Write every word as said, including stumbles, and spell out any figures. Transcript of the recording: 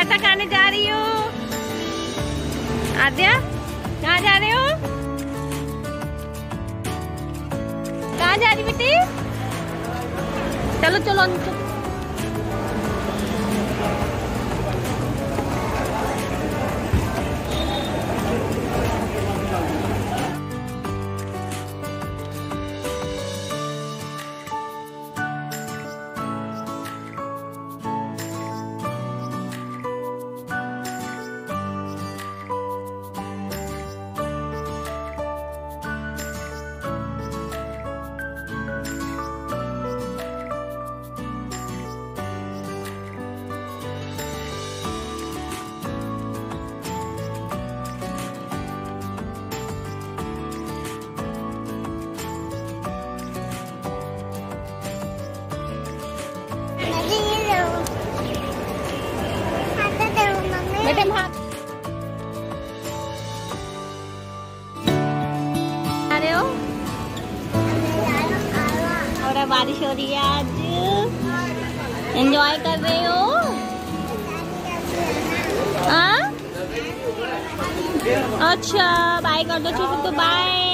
समोसा खाने जा रही हूँ। आद्या कहाँ जा रहे हो? कहाँ जा रही बेटी? चलो चलो नीचे। बेटे हाथ आ रहे हो? और बारिश हो रही है आज, एंजॉय कर रहे हो? हाँ अच्छा बाय कर दो, ठीक है तो बाय।